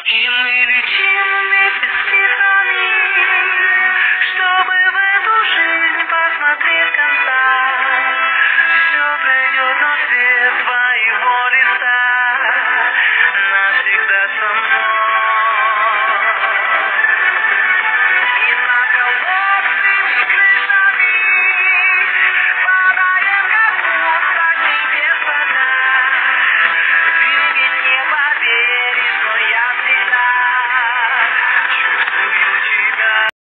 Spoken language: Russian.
И мы летим вместе с ветрами, чтобы в эту жизнь посмотреть конца.